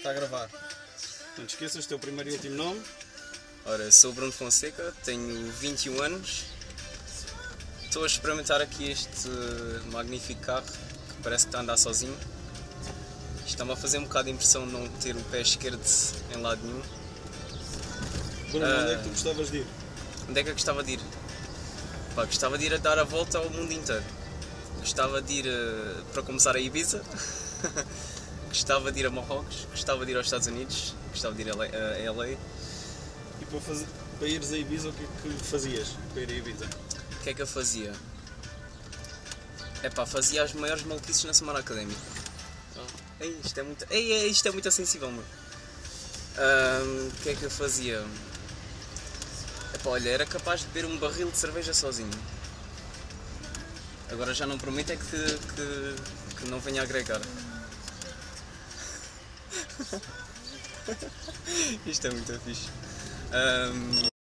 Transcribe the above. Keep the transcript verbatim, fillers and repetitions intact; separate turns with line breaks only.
está a gravar. Não te esqueças do teu primeiro e último nome.
Ora, sou o Bruno Fonseca, tenho vinte e um anos. Estou a experimentar aqui este magnífico carro que parece que está a andar sozinho. Está-me a fazer um bocado de impressão não ter o pé esquerdo em lado nenhum.
Bruno, uh, onde é que tu gostavas de ir?
Onde é que eu gostava de ir? Pá, gostava de ir a dar a volta ao mundo inteiro. Gostava de ir, uh, para começar, a Ibiza. Gostava de ir a Marrocos. Gostava de ir aos Estados Unidos. Gostava de ir a L A.
E para, fazer, para ires a Ibiza, o que é que fazias para ir a Ibiza?
O que é que eu fazia? É pá, fazia as maiores maluquices na semana académica. Oh. Ei, isto é muito, ei, isto é muito sensível, mano. Um, o que é que eu fazia? Epá, olha, era capaz de beber um barril de cerveja sozinho. Agora já não prometo é que, que, que não venha a agregar. Isto é muito fixe. Um...